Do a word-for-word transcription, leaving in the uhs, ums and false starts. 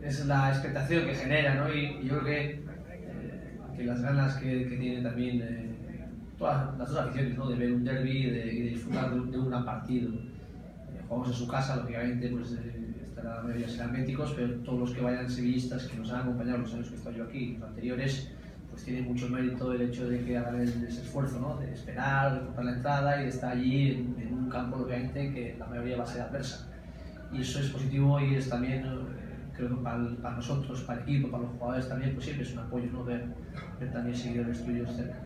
es la expectación que genera, ¿no? Y, y yo creo que, eh, que las ganas que, que tienen también eh, todas las dos aficiones, ¿no? De ver un derbi y de, y de disfrutar de, de un gran partido. Eh, jugamos en su casa, lógicamente, pues eh, estará, la mayoría serán béticos, pero todos los que vayan sevillistas, que nos han acompañado los años que he estado yo aquí, los anteriores, pues tiene mucho mérito el hecho de que hagan ese esfuerzo, ¿no? De esperar, de comprar la entrada y de estar allí en, en un campo, obviamente, que la mayoría va a ser adversa. Y eso es positivo y es también, eh, creo que para, para nosotros, para el equipo, para los jugadores también, pues siempre es un apoyo, ¿no? Ver, ver también seguidores tuyos cerca.